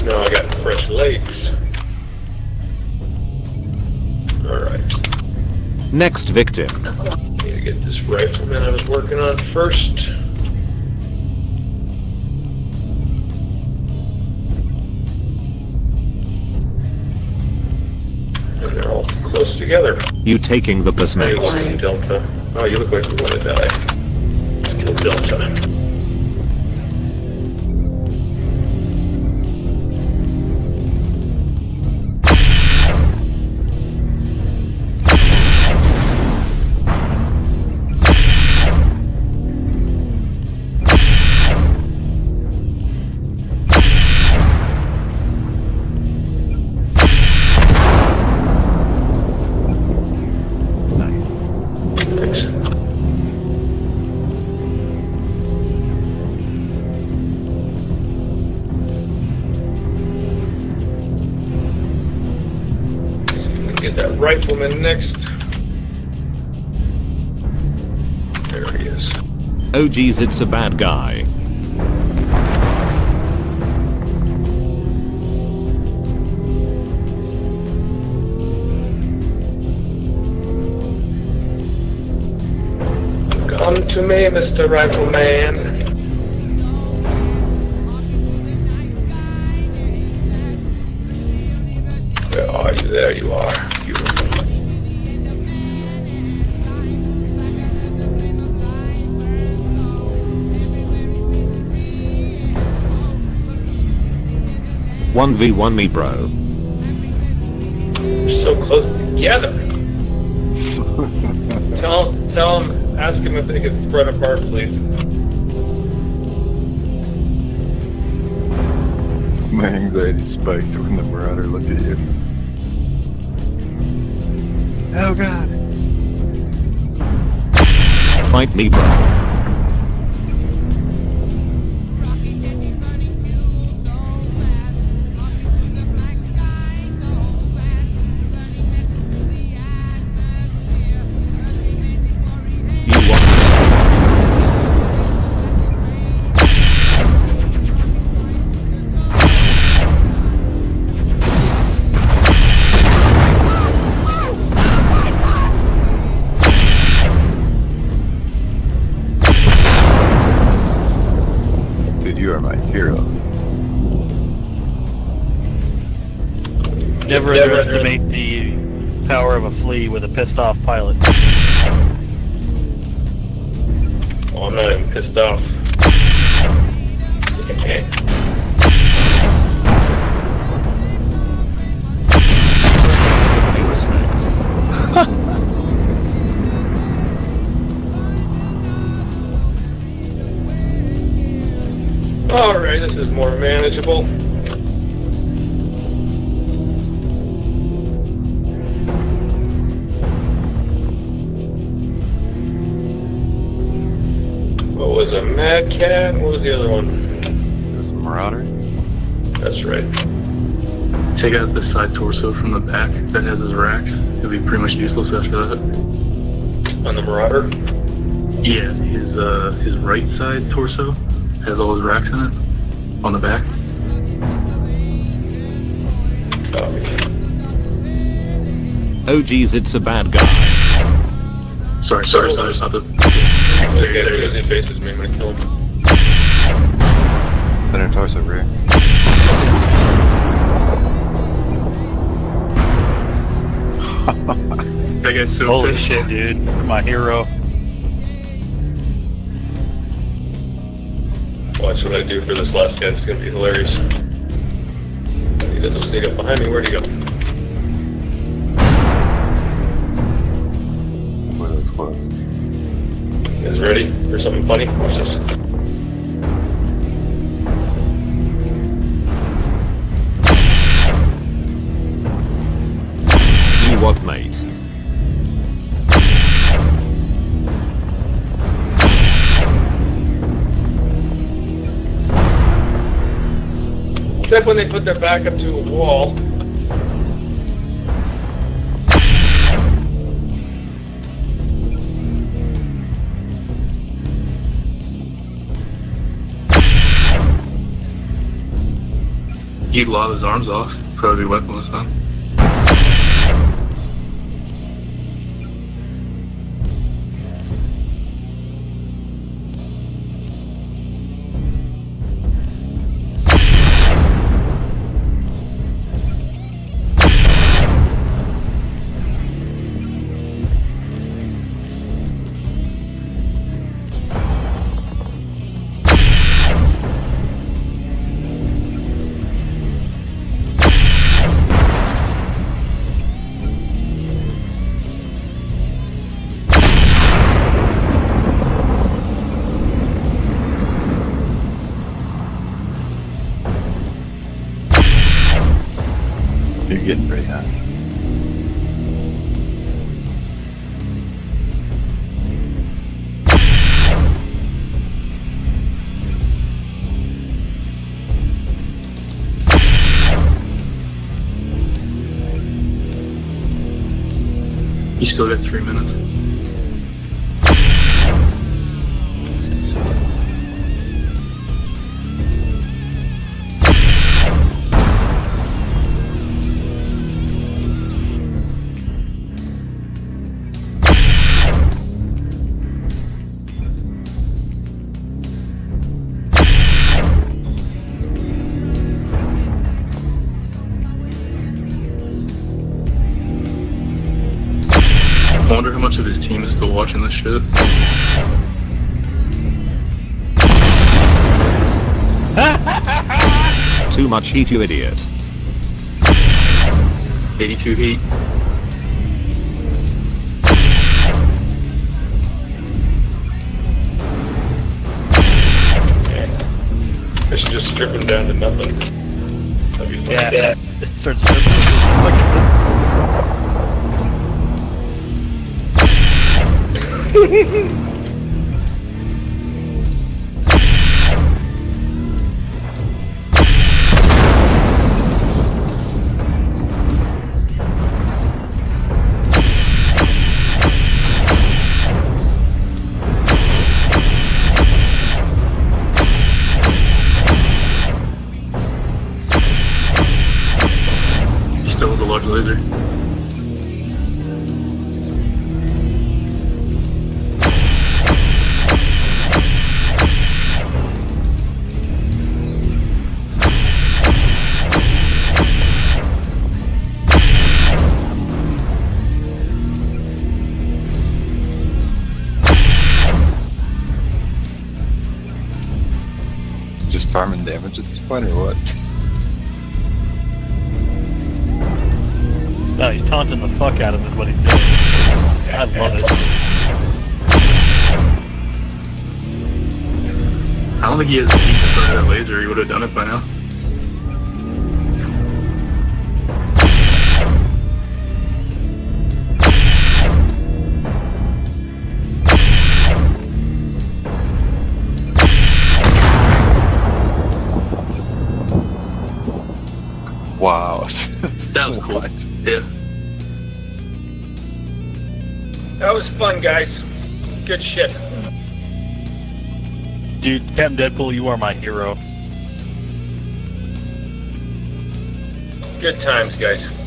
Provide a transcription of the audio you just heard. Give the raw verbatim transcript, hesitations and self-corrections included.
Now I got fresh legs. Alright. Next victim. Need to get this rifleman I was working on first. And they're all close together. You taking the piss, mate? Hey, Delta. Oh, you look like you want to die. Let's kill Delta. Get that rifleman next. There he is. Oh geez, it's a bad guy. Come to me, Mister Rifleman. Where are you? There you are. Beautiful. one v one me, bro. We're so close together. tell, tell them, ask them if they could spread apart, please. My anxiety spiked when the Marauder looked at you. Oh god. Fight me, bro. You want You are my hero. Never underestimate the power of a flea with a pissed off pilot. Oh, I'm not even pissed off. Okay. Alright, this is more manageable. What was a Mad Cat? What was the other one? This is a Marauder. That's right. Take out the side torso from the back that has his racks. It'll be pretty much useless after that. On the Marauder? Yeah, his uh, his right side torso has all his racks in it on the back. Copy. Oh geez, it's a bad guy. Sorry, sorry, sorry, stop it. Okay, there he is. He faces me. I'm gonna kill him. Center torso, Ray. That guy's so Holy pissed. shit, dude. My hero. Watch what I do for this last guy. It's gonna be hilarious. He doesn't sneak up behind me. Where'd he go? Boy, that was close. You guys ready for something funny? Watch this. You what, mate? Except when they put their back up to a wall. He'd lob his arms off, probably weaponless then. You're getting pretty hot. You still got three minutes. I wonder how much of his team is still watching this shit. Too much heat, you idiot. eighty-two heat. I should just strip him down to nothing. That'd be fun. Yeah, yeah. It starts stripping like Still with a large laser. Just farming damage at this point, or what? no, he's taunting the fuck out of him is what he's doing. I love it. I don't think he has the heat to start that laser. He would have done it by now. Wow. That was cool. What? Yeah. That was fun, guys. Good shit. Dude, Captain Deadpool, you are my hero. Good times, guys.